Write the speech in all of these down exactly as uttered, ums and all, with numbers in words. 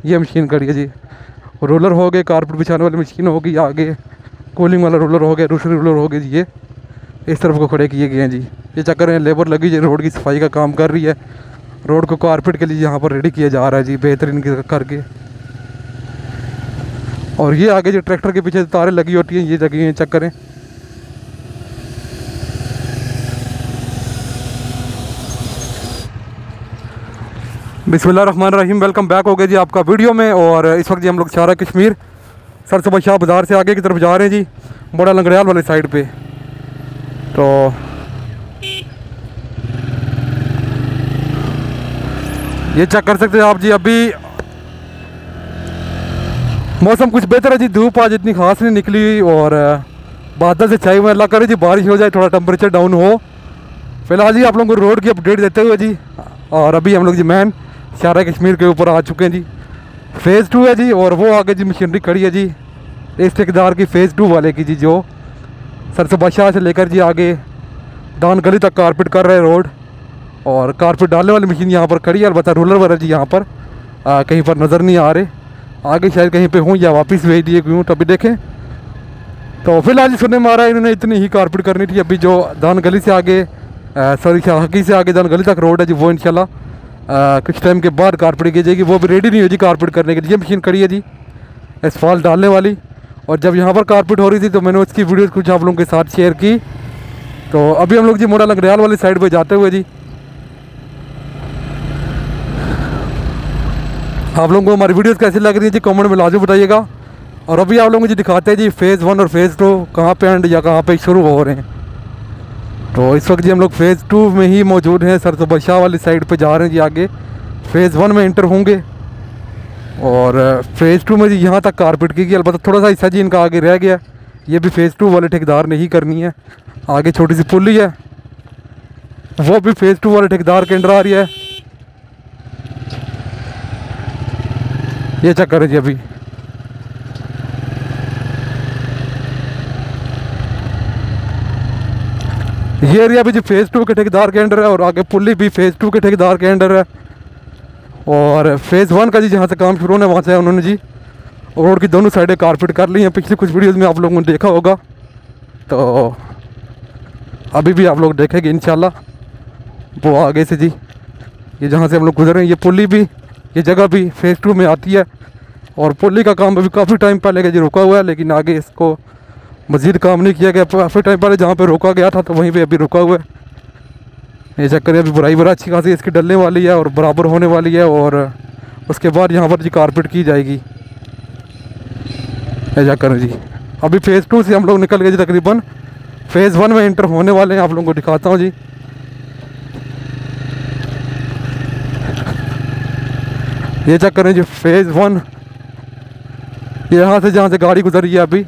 ये मशीन खड़ी है जी। रोलर हो गए, कारपेट बिछाने वाली मशीन होगी, आगे कूलिंग वाला रोलर हो गया, दूसरे रोलर हो गए जी। ये इस तरफ को खड़े किए गए हैं जी। ये चक्कर है, लेबर लगी जी, रोड की सफाई का काम कर रही है। रोड को कारपेट के लिए यहाँ पर रेडी किया जा रहा है जी, बेहतरीन करके। और ये आगे जो ट्रैक्टर के पीछे तारें लगी होती हैं, ये लगी हैं चक्कर हैं। बिस्मिल्लाहिर्रहमानिर्रहीम, वेलकम बैक हो गया जी आपका वीडियो में। और इस वक्त जी हम लोग शारा कश्मीर सरसोबा शाह बाज़ार से आगे की तरफ जा रहे हैं जी, बड़ा लंगड़ियाल वाले साइड पे। तो ये चेक कर सकते हैं आप जी, अभी मौसम कुछ बेहतर है जी, धूप आज इतनी खास नहीं निकली और बादल से छाई हुए। अल्लाह करे जी बारिश हो जाए, थोड़ा टेम्परेचर डाउन हो। फिलहाल जी आप लोगों को रोड की अपडेट देते हुए जी, और अभी हम लोग जी मैन शारा कश्मीर के ऊपर आ चुके हैं जी। फ़ेज़ टू है जी, और वो आगे जी मशीनरी खड़ी है जी इस ठेकेदार की, फ़ेज़ टू वाले की जी, जो सरसोबा शाह से लेकर जी आगे दान गली तक कारपेट कर रहे हैं रोड। और कारपेट डालने वाली मशीन यहाँ पर खड़ी है। अलबत्ता रोलर वाला जी यहाँ पर आ, कहीं पर नज़र नहीं आ रहे, आगे शायद कहीं पे हूँ या वापस भेज दिए क्यों, तो अभी देखें। तो फिलहाल जी सुनने में आ रहा है इन्होंने इतनी ही कारपेट करनी थी। अभी जो दान गली से आगे सॉरी शाहकी से आगे दान गली तक रोड है जी, वो इंशाल्लाह कुछ टाइम के बाद कारपेट की जाएगी। वो भी रेडी नहीं हुई जी कारपेट करने के लिए। मशीन खड़ी है जी एसफाल्ट डालने वाली, और जब यहाँ पर कारपेट हो रही थी तो मैंने उसकी वीडियोस कुछ आप लोगों के साथ शेयर की। तो अभी हम लोग जी मोड़ा लंगड़ियाल वाली साइड पे जाते हुए जी, आप लोगों को हमारी वीडियोस कैसी लग रही है जी कमेंट में लाजमी बताइएगा। और अभी आप लोगों को जी दिखाते हैं जी फ़ेज़ वन और फ़ेज़ टू कहाँ पे एंड या कहाँ पे शुरू हो रहे हैं। तो इस वक्त जी हम लोग फ़ेज़ टू में ही मौजूद हैं, सरसोबा शाह वाली साइड पे जा रहे हैं जी। आगे फ़ेज़ वन में इंटर होंगे और फ़ेज़ टू में जी यहाँ तक कारपेट की गई। अलबत्ता थोड़ा सा हिस्सा जी इनका आगे रह गया, ये भी फ़ेज़ टू वाले ठेकेदार ने ही करनी है। आगे छोटी सी पुली है, वो भी फ़ेज़ टू वाले ठेकेदार के अंडर आ रही है। ये चक्कर है जी। अभी ये एरिया भी जी फ़ेज़ टू के ठेकेदार के अंडर है, और आगे पुली भी फ़ेज़ टू के ठेकेदार के अंडर है। और फ़ेज़ वन का जी जहाँ से काम शुरू होने वहाँ से उन्होंने जी रोड की दोनों साइडें कारपेट कर ली हैं। पिछली कुछ वीडियोज़ में आप लोगों ने देखा होगा, तो अभी भी आप लोग देखेंगे इंशाल्लाह। वो आगे से जी ये जहाँ से हम लोग गुजर रहे हैं, ये पुली भी, ये जगह भी फ़ेज़ टू में आती है। और पुली का काम अभी काफ़ी टाइम पहले का जी रुका हुआ है, लेकिन आगे इसको मज़ीद काम नहीं किया गया। काफ़ी टाइम पहले जहाँ पे रोका गया था तो वहीं पे अभी रुका हुआ है। ये चक्कर अभी बुराई बरा अच्छी खासी इसकी डलने वाली है और बराबर होने वाली है, और उसके बाद यहाँ पर जी कारपेट की जाएगी। ये चक्कर जी अभी फ़ेज़ टू से हम लोग निकल गए जी, तकरीबन फ़ेज़ वन में इंटर होने वाले हैं। आप लोगों को दिखाता हूँ जी। ये चक्कर है जी फ़ेज़ वन, यहाँ से जहाँ से गाड़ी गुजर रही है अभी,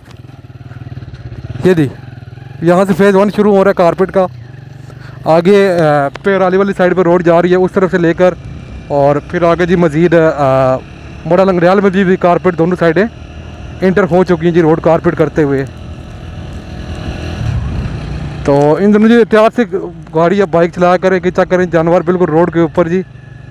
ये दी यहाँ से फ़ेज़ वन शुरू हो रहा है कारपेट का। आगे पेराली वाली साइड पे रोड जा रही है उस तरफ से लेकर, और फिर आगे जी मज़ीद मोड़ा लंगड़ियाल में भी, भी कारपेट दोनों साइडें इंटर हो चुकी हैं जी रोड कारपेट करते हुए। तो इन दोनों जी एहतियात से गाड़ी या बाइक चलाया करें कि चेक करें जानवर बिल्कुल रोड के ऊपर जी।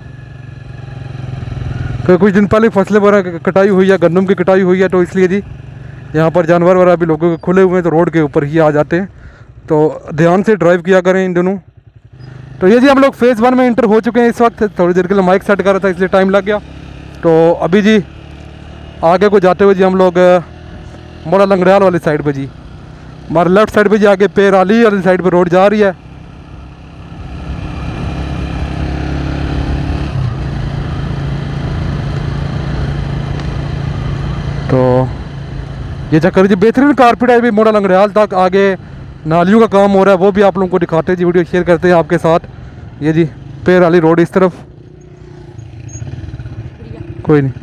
तो कुछ दिन पहले फसलें वगैरह कटाई हुई है, गंदम की कटाई हुई है, तो इसलिए जी यहाँ पर जानवर वगैरह भी लोगों के खुले हुए हैं तो रोड के ऊपर ही आ जाते हैं। तो ध्यान से ड्राइव किया करें इन दोनों। तो ये जी हम लोग फ़ेज़ वन में इंटर हो चुके हैं इस वक्त। थोड़ी देर के लिए माइक सेट कर रहा था इसलिए टाइम लग गया। तो अभी जी आगे को जाते हुए जी हम लोग मोड़ा लंगड़ियाल वाली साइड पे जी, हमारे लेफ़्ट साइड पे जी आगे पेराली वाली साइड पे रोड जा रही है। तो ये चक्कर जी बेहतरीन कारपेट है अभी मोड़ा लंगड़ियाल तक। आगे नालियों का काम हो रहा है, वो भी आप लोगों को दिखाते हैं जी, वीडियो शेयर करते हैं आपके साथ। ये जी पेराली रोड इस तरफ, कोई नहीं,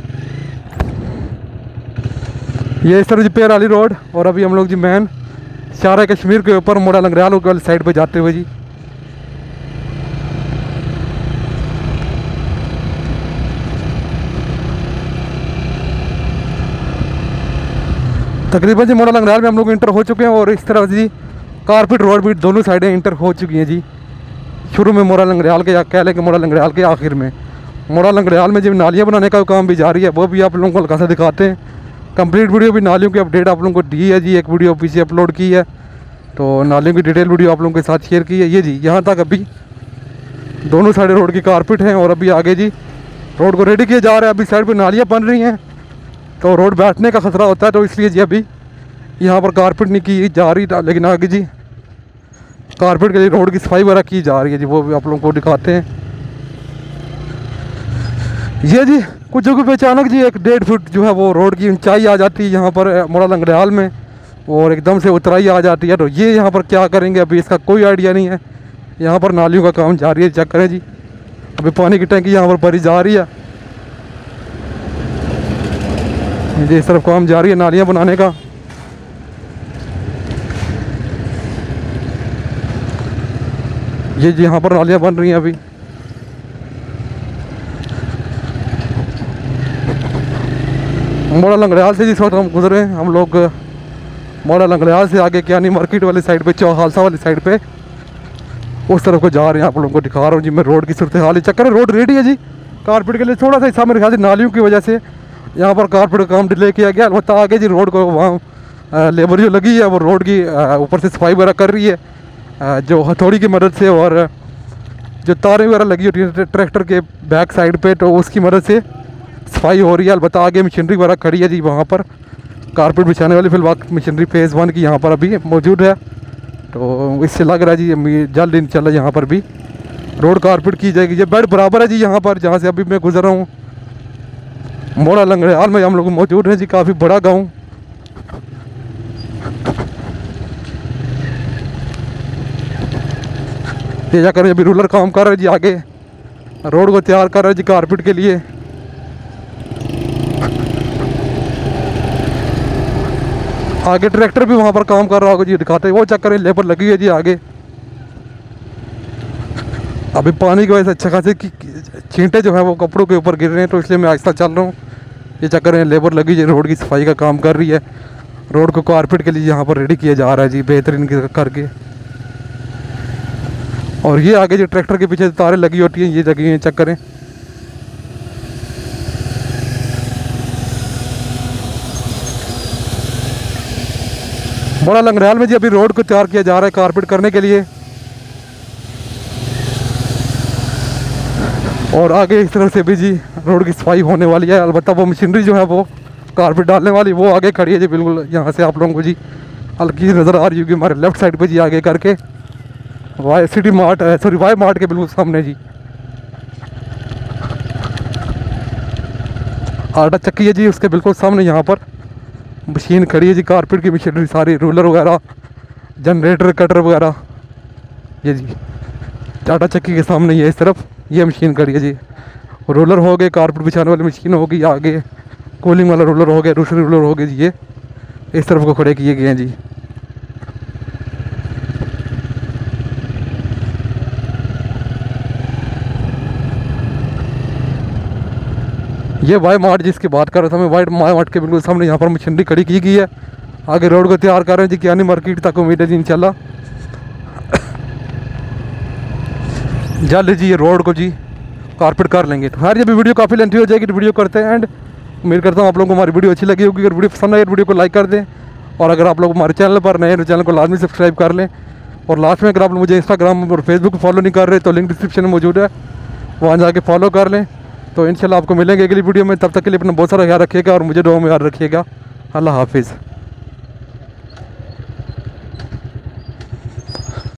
ये इस तरफ जी पेराली रोड। और अभी हम लोग जी मैन शारा कश्मीर के ऊपर मोड़ा लंगड़ियाल वाली साइड पे जाते हुए जी। तकरीबन जी मोड़ा लंगड़ियाल में हम लोग इंटर हो चुके हैं, और इस तरफ जी कारपेट रोड भी दोनों साइडें इंटर हो चुकी हैं जी। शुरू में मोड़ा लंगड़ियाल के, या कह लें कि मोड़ा लंगड़ियाल के आखिर में। मोड़ा लंगड़ियाल में जो नालियाँ बनाने का काम भी जारी है, वो भी आप लोगों को हल्का सा दिखाते हैं। कंप्लीट वीडियो भी नालियों की अपडेट आप लोगों को दी है जी, एक वीडियो पीछे अपलोड की है, तो नालियों की डिटेल वीडियो आप लोगों के साथ शेयर की है। ये जी यहाँ तक अभी दोनों साइड रोड की कारपेट हैं और अभी आगे जी रोड को रेडी किया जा रहा है। अभी साइड पे नालियाँ बन रही हैं तो रोड बैठने का खतरा होता है, तो इसलिए जी अभी यहाँ पर कारपेट नहीं की जा रही, लेकिन आगे जी कारपेट के लिए रोड की सफाई वगैरह की जा रही है जी, वो भी आप लोगों को दिखाते हैं। ये जी कुछ जगह पे अचानक जी एक डेढ़ फुट जो है वो रोड की ऊंचाई आ जाती है यहाँ पर मोड़ा लंगड़ियाल में, और एकदम से उतराई आ जाती है। तो ये यहाँ पर क्या करेंगे अभी इसका कोई आइडिया नहीं है। यहाँ पर नालियों का काम जारी है, चेक करें जी। अभी पानी की टंकी यहाँ पर भरी जा रही है जी, इस तरफ काम जारी है नालियाँ बनाने का। ये जी यहाँ पर नालियाँ बन रही हैं अभी। मोड़ा लंगड़ियाल से जिस वक्त हम गुजरे हम लोग मोड़ा लंगड़ियाल से आगे क्यानी मार्केट वाली साइड पे, चौहालसा वाली साइड पे उस तरफ को जा रहे हैं। आप लोगों को दिखा रहा हूँ जी मैं रोड की सूरत हाल। चक्कर है रोड रेडी है जी कारपेट के लिए। थोड़ा सा हिस्सा मेरे ख्याल से नालियों की वजह से यहाँ पर कारपेट का काम डिले किया गया। अलबत्ता आगे जी रोड को वहाँ लेबर जो लगी है वो रोड की ऊपर से सफाई वगैरह कर रही है, जो हथौड़ी की मदद से, और जो तारें वगैरह लगी होती है ट्रैक्टर के बैक साइड पे, तो उसकी मदद से सफाई हो रही है। अलबत्ता आगे मशीनरी वगैरह खड़ी है जी, वहाँ पर कारपेट बिछाने वाली फिलहाल मशीनरी फेज़ वन की यहाँ पर अभी मौजूद है। तो इससे लग रहा है जी जल्द इंशाल्लाह यहाँ पर भी रोड कारपेट की जाएगी। ये बेड बराबर है जी यहाँ पर जहाँ से अभी मैं गुजर रहा हूँ। मोड़ा लंगड़ियाल में हम लोग मौजूद हैं जी, काफ़ी बड़ा गाँव। ये जा कर अभी रूलर काम कर रहे जी, आगे रोड को तैयार कर रहे जी कारपेट के लिए। आगे ट्रैक्टर भी वहाँ पर काम कर रहा होगा जी, दिखाते हैं वो चक्कर है। लेबर लगी है जी आगे। अभी पानी की वजह से अच्छा खासी छींटे जो है वो कपड़ों के ऊपर गिर रहे हैं, तो इसलिए मैं आहिस्ता चल रहा हूँ। ये चक्कर है लेबर लगी है, रोड की सफाई का काम कर रही है। रोड को कारपेट के लिए यहाँ पर रेडी किया जा रहा है जी बेहतरीन करके। और ये आगे जो ट्रैक्टर के पीछे तारें लगी होती हैं ये लगी हैं, चक्कर है। मोड़ा लंगड़ियाल में जी अभी रोड को तैयार किया जा रहा है कारपेट करने के लिए, और आगे इस तरफ से भी जी रोड की सफाई होने वाली है। अलबत्ता वो मशीनरी जो है वो कारपेट डालने वाली वो आगे खड़ी है जी, बिल्कुल यहाँ से आप लोगों को जी हल्की नज़र आ रही होगी हमारे लेफ्ट साइड पे जी आगे करके। वाई सिटी मार्ट है, सॉरी वाई मार्ट के बिल्कुल सामने जी आटा चक्की है जी, उसके बिल्कुल सामने यहाँ पर मशीन खड़ी है जी कारपेट की मशीनरी सारी, रोलर वगैरह, जनरेटर, कटर वगैरह। ये जी टाटा चक्की के सामने ये इस तरफ ये मशीन खड़ी है जी। रोलर हो गए, कारपेट बिछाने वाली मशीन होगी, आगे कूलिंग वाला रोलर हो गया, दूसरे रोलर हो गए जी, ये इस तरफ को खड़े किए गए हैं जी। ये वाई मार्ट जिसकी बात कर रहा था मैं, वाई मार्ट के बिल्कुल सामने यहाँ पर मशीनरी खड़ी की गई है। आगे रोड को तैयार कर रहे हैं जी क्यानी मार्केट तक, उम्मीद है जी इंशाल्लाह जल्द जी ये रोड को जी कारपेट कर लेंगे। तो खैर ये भी वीडियो काफ़ी लेंथी हो जाएगी, तो वीडियो करते हैं एंड उम्मीद करता हूँ आप लोगों को हमारी वीडियो अच्छी लगी होगी। अगर वीडियो पसंद आए वीडियो को लाइक कर दें, और अगर आप लोग हमारे चैनल पर नए तो चैनल को लाजमी सब्सक्राइब कर लें। और लास्ट में अगर आप लोग मुझे इंस्टाग्राम और फेसबुक पर फॉलो नहीं कर रहे तो लिंक डिस्क्रिप्शन में मौजूद है, वहाँ जाके फॉलो कर लें। तो इंशाल्लाह आपको मिलेंगे अगली वीडियो में, तब तक के लिए अपना बहुत सारा ख्याल रखिएगा और मुझे दुआ में याद रखिएगा। अल्लाह हाफिज़।